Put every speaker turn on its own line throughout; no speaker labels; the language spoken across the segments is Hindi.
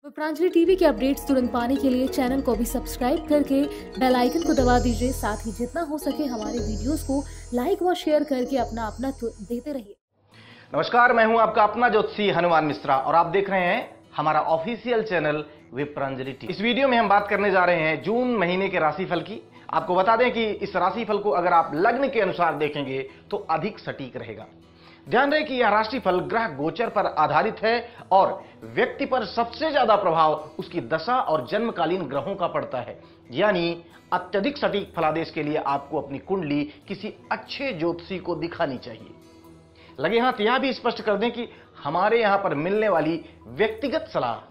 विप्रांजलि टीवी के अपडेट्स तुरंत पाने के लिए चैनल को भी सब्सक्राइब करके बेल आइकन को दबा दीजिए। साथ ही जितना हो सके हमारे वीडियोस को लाइक व शेयर करके अपना देते रहिए।
नमस्कार, मैं हूं आपका अपना ज्योतिषी हनुमान मिश्रा और आप देख रहे हैं हमारा ऑफिशियल चैनल विप्रांजलि टीवी। इस वीडियो में हम बात करने जा रहे हैं जून महीने के राशिफल की। आपको बता दें कि इस राशिफल को अगर आप लग्न के अनुसार देखेंगे तो अधिक सटीक रहेगा। ध्यान रहे कि यह राशिफल ग्रह गोचर पर आधारित है और व्यक्ति पर सबसे ज्यादा प्रभाव उसकी दशा और जन्मकालीन ग्रहों का पड़ता है। यानी अत्यधिक सटीक फलादेश के लिए आपको अपनी कुंडली किसी अच्छे ज्योतिषी को दिखानी चाहिए। लगे हाथ यह भी स्पष्ट कर दें कि हमारे यहां पर मिलने वाली व्यक्तिगत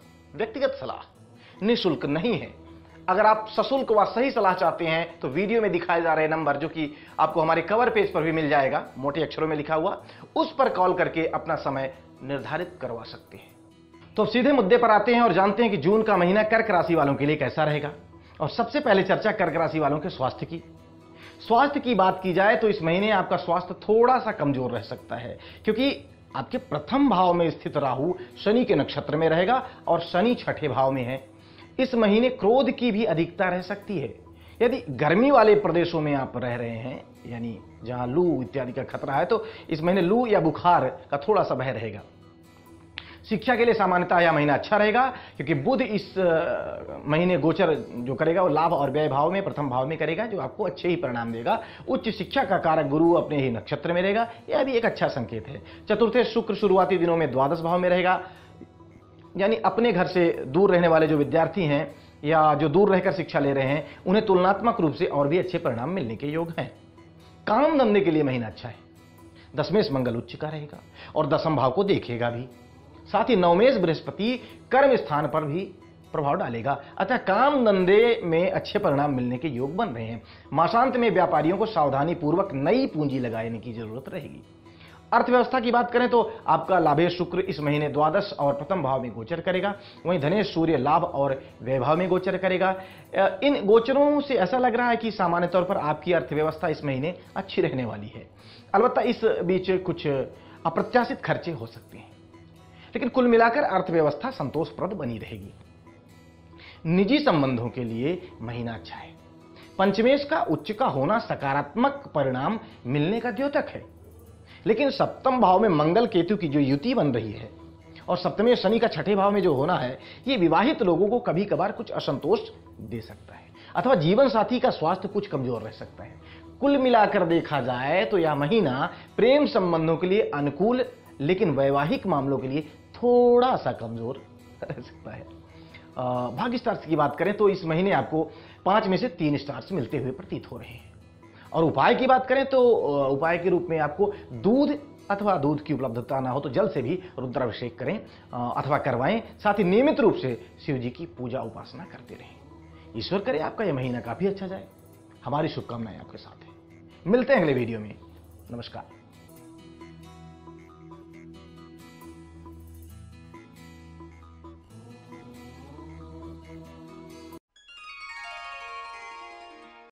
सलाह निःशुल्क नहीं है। अगर आप सशुल्क व सही सलाह चाहते हैं तो वीडियो में दिखाए जा रहे नंबर, जो कि आपको हमारे कवर पेज पर भी मिल जाएगा, मोटे अक्षरों में लिखा हुआ, उस पर कॉल करके अपना समय निर्धारित करवा सकते हैं। तो सीधे मुद्दे पर आते हैं और जानते हैं कि जून का महीना कर्क राशि वालों के लिए कैसा रहेगा। और सबसे पहले चर्चा कर्क राशि वालों के स्वास्थ्य की। स्वास्थ्य की बात की जाए तो इस महीने आपका स्वास्थ्य थोड़ा सा कमजोर रह सकता है, क्योंकि आपके प्रथम भाव में स्थित राहु शनि के नक्षत्र में रहेगा और शनि छठे भाव में है। इस महीने क्रोध की भी अधिकता रह सकती है। यदि गर्मी वाले प्रदेशों में आप रह रहे हैं, यानी जहां लू इत्यादि का खतरा है, तो इस महीने लू या बुखार का थोड़ा सा भय रहेगा। शिक्षा के लिए सामान्यतः यह महीना अच्छा रहेगा, क्योंकि बुध इस महीने गोचर जो करेगा वो लाभ और व्यय भाव में प्रथम भाव में करेगा, जो आपको अच्छे ही परिणाम देगा। उच्च शिक्षा का कारक गुरु अपने ही नक्षत्र में रहेगा, यह भी एक अच्छा संकेत है। चतुर्थे शुक्र शुरुआती दिनों में द्वादश भाव में रहेगा, यानी अपने घर से दूर रहने वाले जो विद्यार्थी हैं या जो दूर रहकर शिक्षा ले रहे हैं, उन्हें तुलनात्मक रूप से और भी अच्छे परिणाम मिलने के योग हैं। काम धंधे के लिए महीना अच्छा है। दशमेश मंगल उच्च का रहेगा और दशम भाव को देखेगा भी। साथ ही नवमेश बृहस्पति कर्म स्थान पर भी प्रभाव डालेगा, अतः काम धंधे में अच्छे परिणाम मिलने के योग बन रहे हैं। मासांत में व्यापारियों को सावधानी पूर्वक नई पूंजी लगाने की जरूरत रहेगी। अर्थव्यवस्था की बात करें तो आपका लाभेश शुक्र इस महीने द्वादश और प्रथम भाव में गोचर करेगा। वहीं धनेश सूर्य लाभ और वैभव में गोचर करेगा। इन गोचरों से ऐसा लग रहा है कि सामान्य तौर पर आपकी अर्थव्यवस्था इस महीने अच्छी रहने वाली है। अलबत्ता इस बीच कुछ अप्रत्याशित खर्चे हो सकते हैं, लेकिन कुल मिलाकर अर्थव्यवस्था संतोषप्रद बनी रहेगी। निजी संबंधों के लिए महीना अच्छा है। पंचमेश का उच्च का होना सकारात्मक परिणाम मिलने का द्योतक है, लेकिन सप्तम भाव में मंगल केतु की जो युति बन रही है और सप्तमेश शनि का छठे भाव में जो होना है, ये विवाहित लोगों को कभी कभार कुछ असंतोष दे सकता है, अथवा जीवन साथी का स्वास्थ्य कुछ कमजोर रह सकता है। कुल मिलाकर देखा जाए तो यह महीना प्रेम संबंधों के लिए अनुकूल, लेकिन वैवाहिक मामलों के लिए थोड़ा सा कमजोर रह सकता है। भाग्य स्टार्स की बात करें तो इस महीने आपको 5 में से 3 स्टार्स मिलते हुए प्रतीत हो रहे हैं। और उपाय की बात करें तो उपाय के रूप में आपको दूध अथवा दूध की उपलब्धता ना हो तो जल से भी रुद्राभिषेक करें अथवा करवाएं। साथ ही नियमित रूप से शिव जी की पूजा उपासना करते रहें। ईश्वर करे आपका यह महीना काफी अच्छा जाए। हमारी शुभकामनाएं आपके साथ हैं। मिलते हैं अगले वीडियो में। नमस्कार।